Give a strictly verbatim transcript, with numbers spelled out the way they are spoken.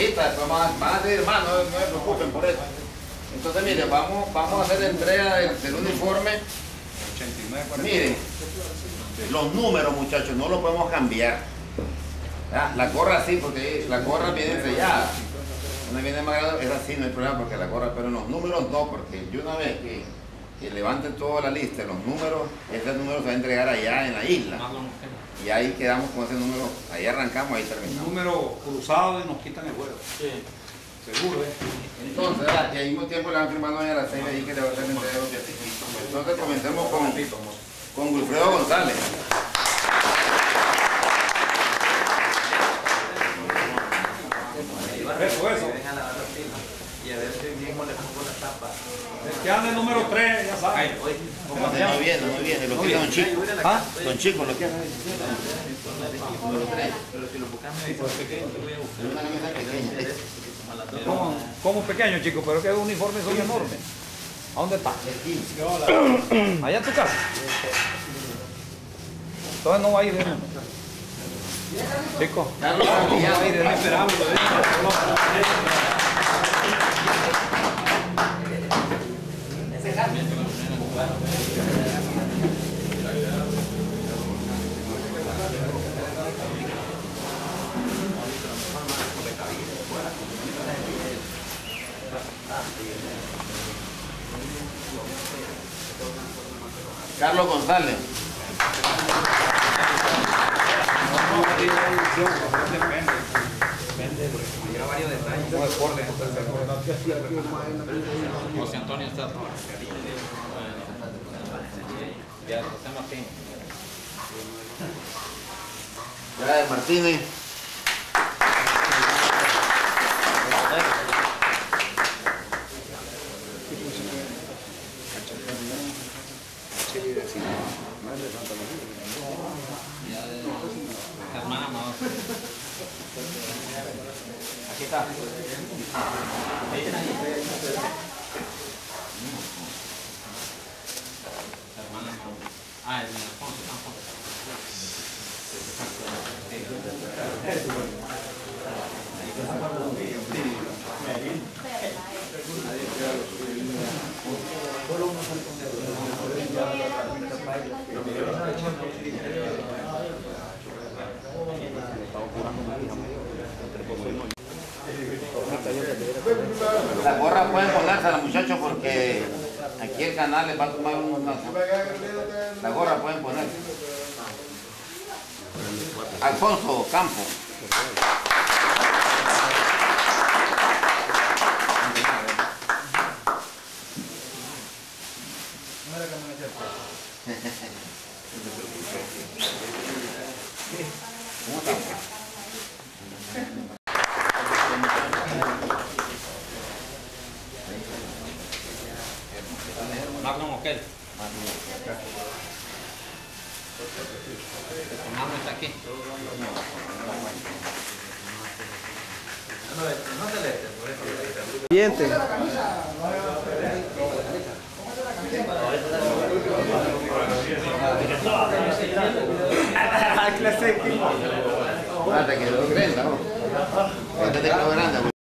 ahorita, después van, van a decir más, no, no se preocupen por eso. Entonces, miren, vamos, vamos a hacer la entrega del, del uniforme. Miren, los números, muchachos, no los podemos cambiar. ¿Ya? La gorra sí, porque la gorra viene sellada. Una viene más grande, es así, no hay problema porque la gorra, pero los números no, porque yo una vez que, que levanten toda la lista, los números, ese número se va a entregar allá en la isla. Y ahí quedamos con ese número, ahí arrancamos, ahí terminamos. Un número cruzado y nos quitan el vuelo. Sí. Seguro, ¿eh? Entonces, ¿verdad? Y al mismo tiempo le van firmando a las seis ahí que le va a hacer el entrega de los certificados. Entonces comencemos con, con Wilfredo González. Eso, eso. Y a ver si mismo le pongo la tapa. El que anda el número tres, ya sabe. No viene, no viene, lo quiere Don Chico. ¿Ah? Don Chico lo quiere. Pero si lo buscamos ahí por pequeño, yo voy a buscar. Una camisa pequeña. Como, como pequeño, chico, pero que los uniformes son enormes. ¿A dónde está? Allá en tu casa. Entonces no va a ir de uno. Chico. Carlos Santillán. Carlos González. Mira varios detalles. No es orden. José Antonio está. Ya, José Martín. Gracias, Martínez. Hermana Amado. Aquí está. Hermana Amado. Ah, el Alfonso, Alfonso. La gorra pueden ponérsela, muchachos, porque aquí el canal les va a tomar una... La gorra pueden poner. Alfonso Campo. ¿Cómo está? Magno Moquel. Magno está aquí. Siguiente. Ah, te quedó grande, ¿no? Este te quedó grande.